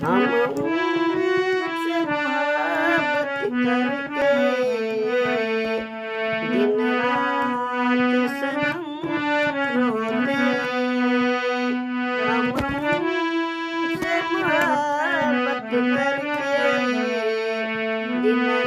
हम उनसे मोहब्बत करके दिन रात सनम रोते। हम उनसे मोहब्बत करके दिन